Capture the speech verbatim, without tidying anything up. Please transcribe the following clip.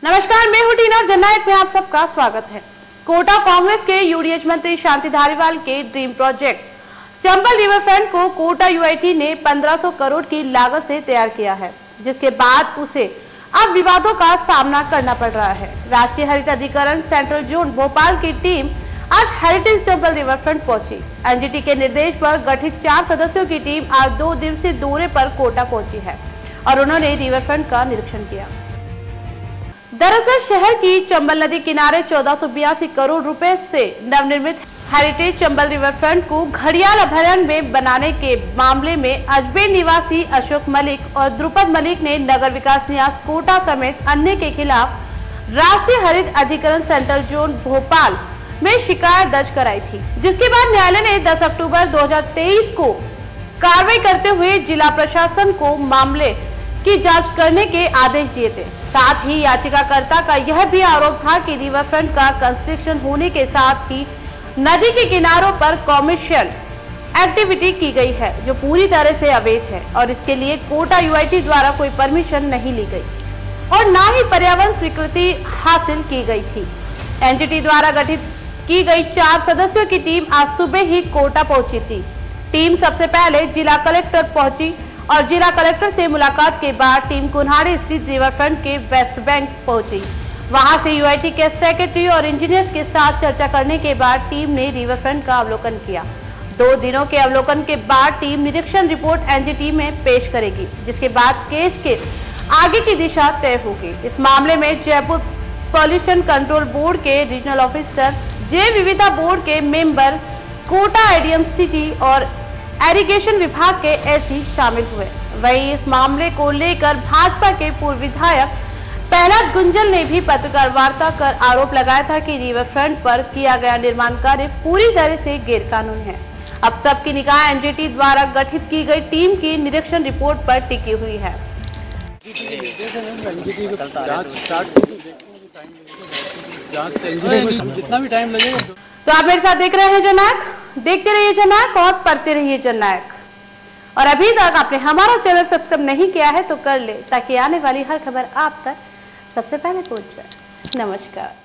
नमस्कार, मैं हूं टीना। जननायक में आप सबका स्वागत है। कोटा कांग्रेस के यूडीएच मंत्री शांति धारीवाल के ड्रीम प्रोजेक्ट चंबल रिवरफ्रंट को कोटा यूआईटी ने पंद्रह सौ करोड़ की लागत से तैयार किया है, जिसके बाद उसे अब विवादों का सामना करना पड़ रहा है। राष्ट्रीय हरित अधिकरण सेंट्रल जोन भोपाल की टीम आज हेरिटेज चंबल रिवरफ्रंट पहुंची। एनजीटी के निर्देश पर गठित चार सदस्यों की टीम आज दो दिवसीय दौरे पर कोटा पहुंची है और उन्होंने रिवरफ्रंट का निरीक्षण किया। दरअसल शहर की चंबल नदी किनारे चौदह सौ बयासी करोड़ रुपए से नवनिर्मित हेरिटेज चंबल रिवरफ्रंट को घड़ियाल अभयारण्य में बनाने के मामले में अजमेर निवासी अशोक मलिक और द्रुपद मलिक ने नगर विकास न्यास कोटा समेत अन्य के खिलाफ राष्ट्रीय हरित अधिकरण सेंट्रल जोन भोपाल में शिकायत दर्ज कराई थी, जिसके बाद न्यायालय ने दस अक्टूबर दो हजार तेईस को कार्रवाई करते हुए जिला प्रशासन को मामले की जांच करने के आदेश दिए थे। साथ ही याचिकाकर्ता का यह भी आरोप था कि रिवरफ्रंट का कंस्ट्रक्शन होने के साथ ही नदी के किनारों पर कॉमर्शियल एक्टिविटी की गई है, जो पूरी तरह से अवैध है और इसके लिए कोटा यूआईटी द्वारा कोई परमिशन नहीं ली गई और न ही पर्यावरण स्वीकृति हासिल की गई थी। एनजीटी द्वारा गठित की गई चार सदस्यों की टीम आज सुबह ही कोटा पहुंची थी। टीम सबसे पहले जिला कलेक्टर पहुंची और जिला कलेक्टर से मुलाकात के बाद टीम कुन्हाड़ी स्थित रिवरफ्रंट के वेस्ट बैंक पहुंची। वहां से यूआईटी के सेक्रेटरी और इंजीनियर्स के साथ चर्चा करने के बाद टीम ने रिवरफ्रंट का अवलोकन किया। दो दिनों के अवलोकन के बाद टीम निरीक्षण रिपोर्ट एनजीटी में पेश करेगी, जिसके बाद केस के आगे की दिशा तय होगी। इस मामले में जयपुर पॉल्यूशन कंट्रोल बोर्ड के रीजनल ऑफिसर, जैव विविधता बोर्ड के मेंबर, कोटा एडीएम सिटी और एरीगेशन विभाग के एसई शामिल हुए। वहीं इस मामले को लेकर भाजपा के पूर्व विधायक प्रहलाद गुंजल ने भी पत्रकार वार्ता कर आरोप लगाया था कि रिवरफ्रंट पर किया गया निर्माण कार्य पूरी तरह से गैरकानूनी है। अब सबकी निगाह एनजीटी द्वारा गठित की गई टीम की निरीक्षण रिपोर्ट पर टिकी हुई है। जितना भी टाइम लगेगा। तो आप मेरे साथ देख रहे हैं जननायक, देखते रहिए जननायक और पढ़ते रहिए जननायक। और अभी तक आपने हमारा चैनल सब्सक्राइब नहीं किया है तो कर ले, ताकि आने वाली हर खबर आप तक सबसे पहले पहुंच जाए। नमस्कार।